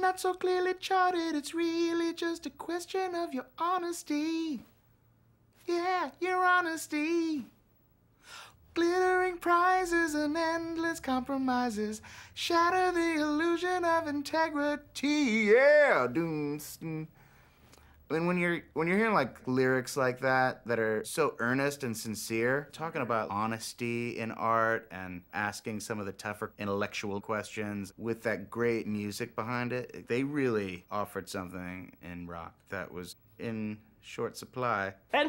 not so clearly charted. It's really just a question of your honesty. Yeah, your honesty. Glittering prizes and endless compromises shatter the illusion of integrity. Yeah, doom. And when you're hearing like lyrics like that are so earnest and sincere, talking about honesty in art and asking some of the tougher intellectual questions with that great music behind it, they really offered something in rock that was in short supply.